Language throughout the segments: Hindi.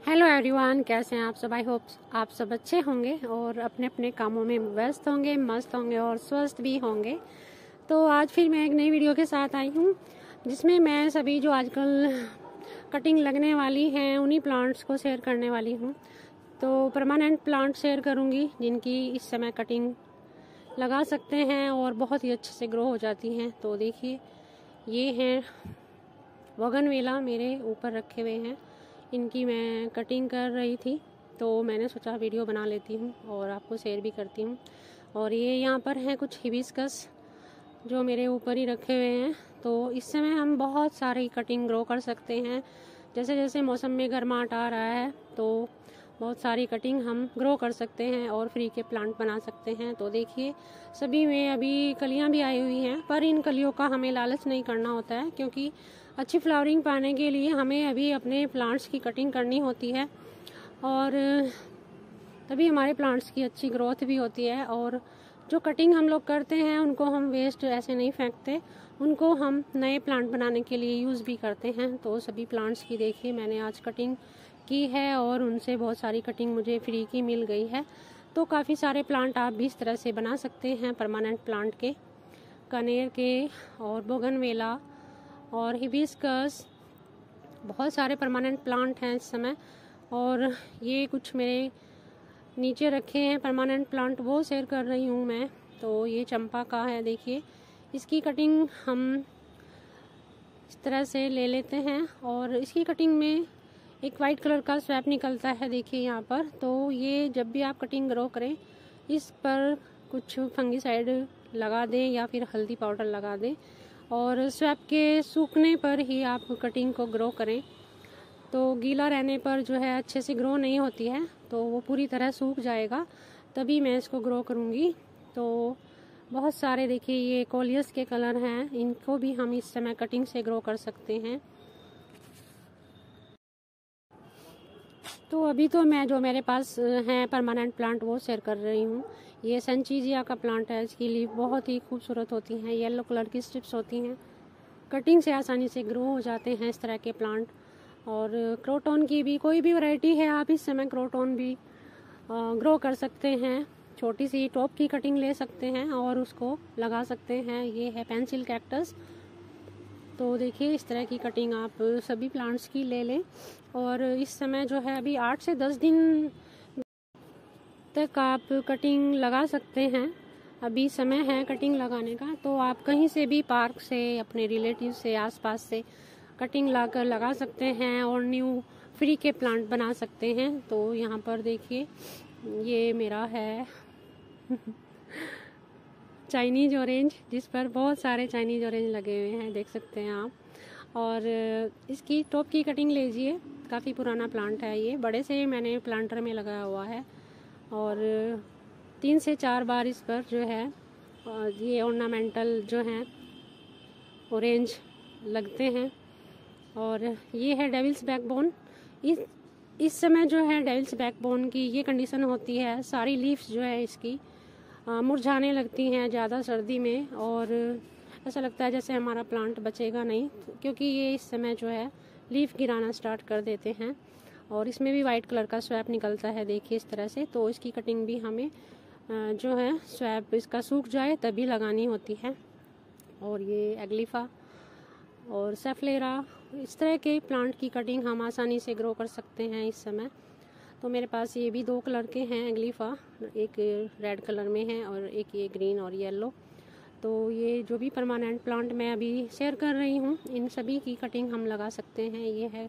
हेलो एवरीवन, कैसे हैं आप सब। आई होप आप सब अच्छे होंगे और अपने अपने कामों में व्यस्त होंगे, मस्त होंगे और स्वस्थ भी होंगे। तो आज फिर मैं एक नई वीडियो के साथ आई हूँ जिसमें मैं सभी जो आजकल कटिंग लगने वाली हैं उन्हीं प्लांट्स को शेयर करने वाली हूँ। तो परमानेंट प्लांट शेयर करूँगी जिनकी इस समय कटिंग लगा सकते हैं और बहुत ही अच्छे से ग्रो हो जाती हैं। तो देखिए, ये हैं बोगनवेला मेरे ऊपर रखे हुए हैं। इनकी मैं कटिंग कर रही थी तो मैंने सोचा वीडियो बना लेती हूँ और आपको शेयर भी करती हूँ। और ये यहाँ पर हैं कुछ हिबिस्कस जो मेरे ऊपर ही रखे हुए हैं। तो इस समय हम बहुत सारी कटिंग ग्रो कर सकते हैं। जैसे जैसे मौसम में गर्माहट आ रहा है तो बहुत सारी कटिंग हम ग्रो कर सकते हैं और फ्री के प्लांट बना सकते हैं। तो देखिए, सभी में अभी कलियां भी आई हुई हैं, पर इन कलियों का हमें लालच नहीं करना होता है क्योंकि अच्छी फ्लावरिंग पाने के लिए हमें अभी अपने प्लांट्स की कटिंग करनी होती है और तभी हमारे प्लांट्स की अच्छी ग्रोथ भी होती है। और जो कटिंग हम लोग करते हैं उनको हम वेस्ट ऐसे नहीं फेंकते, उनको हम नए प्लांट बनाने के लिए यूज़ भी करते हैं। तो सभी प्लांट्स की देखिए मैंने आज कटिंग की है और उनसे बहुत सारी कटिंग मुझे फ्री की मिल गई है। तो काफ़ी सारे प्लांट आप भी इस तरह से बना सकते हैं परमानेंट प्लांट के, कनेर के और बोगनवेला और हिबिस्कस, बहुत सारे परमानेंट प्लांट हैं इस समय। और ये कुछ मेरे नीचे रखे हैं परमानेंट प्लांट, वो शेयर कर रही हूँ मैं। तो ये चंपा का है, देखिए इसकी कटिंग हम इस तरह से ले लेते हैं और इसकी कटिंग में एक वाइट कलर का स्वैप निकलता है, देखिए यहाँ पर। तो ये जब भी आप कटिंग ग्रो करें इस पर कुछ फंगिसाइड लगा दें या फिर हल्दी पाउडर लगा दें और स्वैप के सूखने पर ही आप कटिंग को ग्रो करें। तो गीला रहने पर जो है अच्छे से ग्रो नहीं होती है, तो वो पूरी तरह सूख जाएगा तभी मैं इसको ग्रो करूँगी। तो बहुत सारे देखिए ये कोलियस के कलर हैं, इनको भी हम इस समय कटिंग से ग्रो कर सकते हैं। तो अभी तो मैं जो मेरे पास हैं परमानेंट प्लांट वो शेयर कर रही हूँ। ये सनचीजिया का प्लांट है, इसकी लीफ बहुत ही खूबसूरत होती हैं, येलो कलर की स्ट्रिप्स होती हैं, कटिंग से आसानी से ग्रो हो जाते हैं इस तरह के प्लांट। और क्रोटोन की भी कोई भी वैरायटी है, आप इस समय क्रोटोन भी ग्रो कर सकते हैं। छोटी सी टॉप की कटिंग ले सकते हैं और उसको लगा सकते हैं। ये है पेंसिल कैक्टस। तो देखिए इस तरह की कटिंग आप सभी प्लांट्स की ले लें और इस समय जो है अभी 8 से 10 दिन तक आप कटिंग लगा सकते हैं। अभी समय है कटिंग लगाने का, तो आप कहीं से भी पार्क से, अपने रिलेटिव से, आसपास से कटिंग लाकर लगा सकते हैं और न्यू फ्री के प्लांट बना सकते हैं। तो यहाँ पर देखिए ये मेरा है चाइनीज ऑरेंज, जिस पर बहुत सारे चाइनीज ऑरेंज लगे हुए हैं, देख सकते हैं आप। और इसकी टॉप की कटिंग लीजिए, काफ़ी पुराना प्लांट है ये, बड़े से मैंने प्लांटर में लगाया हुआ है और 3 से 4 बार इस पर जो है ये ऑर्नामेंटल जो हैं ऑरेंज लगते हैं। और ये है डेविल्स बैकबोन। इस समय जो है डेविल्स बैकबोन की ये कंडीशन होती है, सारी लीव्स जो है इसकी मुरझाने लगती हैं ज़्यादा सर्दी में और ऐसा लगता है जैसे हमारा प्लांट बचेगा नहीं, क्योंकि ये इस समय जो है लीफ गिराना स्टार्ट कर देते हैं। और इसमें भी वाइट कलर का स्वैप निकलता है, देखिए इस तरह से। तो इसकी कटिंग भी हमें जो है स्वैप इसका सूख जाए तभी लगानी होती है। और ये एग्लिफा और सेफ्लेरा, इस तरह के प्लांट की कटिंग हम आसानी से ग्रो कर सकते हैं इस समय। तो मेरे पास ये भी 2 कलर के हैं एग्लिफा, एक रेड कलर में है और एक ये ग्रीन और येलो। तो ये जो भी परमानेंट प्लांट मैं अभी शेयर कर रही हूँ इन सभी की कटिंग हम लगा सकते हैं। ये है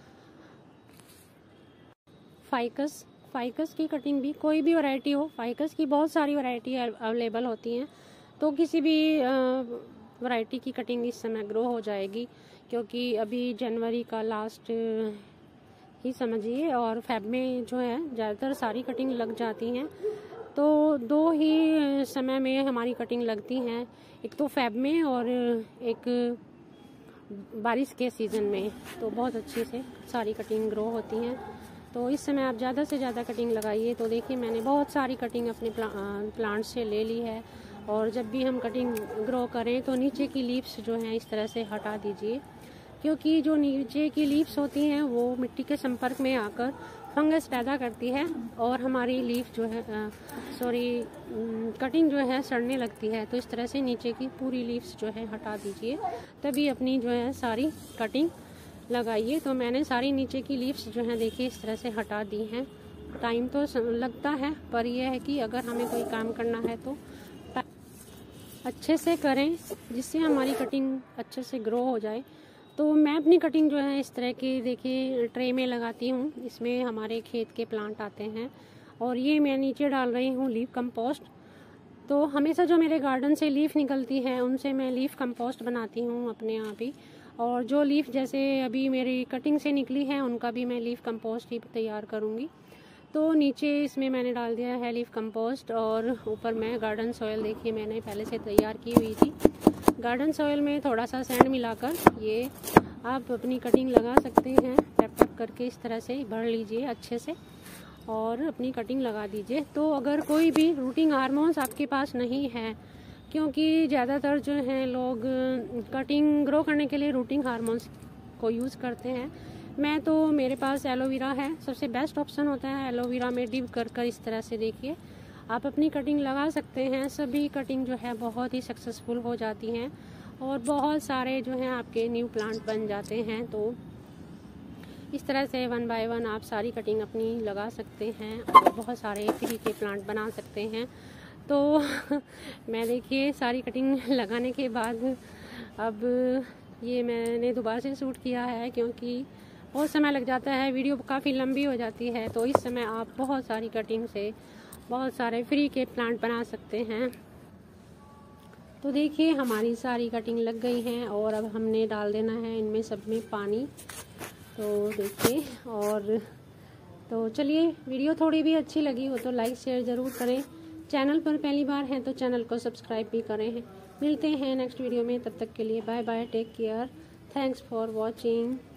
फाइकस की कटिंग भी, कोई भी वैरायटी हो, फाइकस की बहुत सारी वैरायटी अवेलेबल होती हैं। तो किसी भी वैरायटी की कटिंग इस समय ग्रो हो जाएगी, क्योंकि अभी जनवरी का लास्ट ही समझिए और फेब में जो है ज़्यादातर सारी कटिंग लग जाती हैं। तो 2 ही समय में हमारी कटिंग लगती हैं, एक तो फेब में और एक बारिश के सीज़न में। तो बहुत अच्छे से सारी कटिंग ग्रो होती हैं। तो इस समय आप ज़्यादा से ज़्यादा कटिंग लगाइए। तो देखिए मैंने बहुत सारी कटिंग अपने प्लांट से ले ली है। और जब भी हम कटिंग ग्रो करें तो नीचे की लीव्स जो हैं इस तरह से हटा दीजिए क्योंकि जो नीचे की लीव्स होती हैं वो मिट्टी के संपर्क में आकर फंगस पैदा करती है और हमारी लीफ जो है कटिंग जो है सड़ने लगती है। तो इस तरह से नीचे की पूरी लीव्स जो है हटा दीजिए, तभी अपनी जो है सारी कटिंग लगाइए। तो मैंने सारी नीचे की लीव्स जो है देखिए इस तरह से हटा दी हैं। टाइम तो लगता है, पर यह है कि अगर हमें कोई काम करना है तो अच्छे से करें, जिससे हमारी कटिंग अच्छे से ग्रो हो जाए। तो मैं अपनी कटिंग जो है इस तरह की देखिए ट्रे में लगाती हूँ। इसमें हमारे खेत के प्लांट आते हैं और ये मैं नीचे डाल रही हूँ लीफ कंपोस्ट। तो हमेशा जो मेरे गार्डन से लीफ निकलती है उनसे मैं लीफ कंपोस्ट बनाती हूँ अपने आप ही। और जो लीफ जैसे अभी मेरी कटिंग से निकली है उनका भी मैं लीफ कंपोस्ट ही तैयार करूँगी। तो नीचे इसमें मैंने डाल दिया है लीफ कंपोस्ट और ऊपर मैं गार्डन सॉइल देखिए मैंने पहले से तैयार की हुई थी। गार्डन सॉइल में थोड़ा सा सैंड मिलाकर ये आप अपनी कटिंग लगा सकते हैं। टैप टैप करके इस तरह से भर लीजिए अच्छे से और अपनी कटिंग लगा दीजिए। तो अगर कोई भी रूटिंग हार्मोन्स आपके पास नहीं है, क्योंकि ज़्यादातर जो हैं लोग कटिंग ग्रो करने के लिए रूटिंग हार्मोन्स को यूज़ करते हैं। मैं तो मेरे पास एलोवेरा है, सबसे बेस्ट ऑप्शन होता है एलोवेरा में डिप कर इस तरह से देखिए आप अपनी कटिंग लगा सकते हैं। सभी कटिंग जो है बहुत ही सक्सेसफुल हो जाती हैं और बहुत सारे जो हैं आपके न्यू प्लांट बन जाते हैं। तो इस तरह से 1 बाय 1 आप सारी कटिंग अपनी लगा सकते हैं और बहुत सारे फ्री के प्लांट बना सकते हैं। तो मैं देखिए सारी कटिंग लगाने के बाद अब ये मैंने दोबारा से शूट किया है, क्योंकि बहुत समय लग जाता है, वीडियो काफ़ी लंबी हो जाती है। तो इस समय आप बहुत सारी कटिंग से बहुत सारे फ्री के प्लांट बना सकते हैं। तो देखिए हमारी सारी कटिंग लग गई हैं और अब हमने डाल देना है इनमें सब में पानी। तो देखिए और तो चलिए, वीडियो थोड़ी भी अच्छी लगी हो तो लाइक शेयर ज़रूर करें। चैनल पर पहली बार हैं तो चैनल को सब्सक्राइब भी करें। मिलते हैं नेक्स्ट वीडियो में, तब तक के लिए bye bye, take care, thanks for watching.